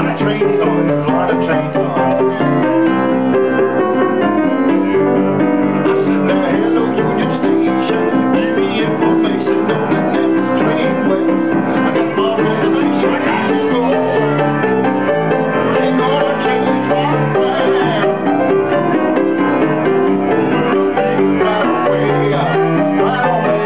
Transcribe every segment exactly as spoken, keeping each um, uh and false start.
lot of trains going, a lot of trains going. I said, now hello Union Station, give me information on the next train wait. I got my reservation, I got to go. Ain't gonna change my plan. We'll make right away, right on it.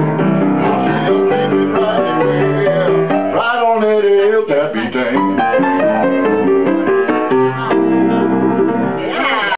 Capitan.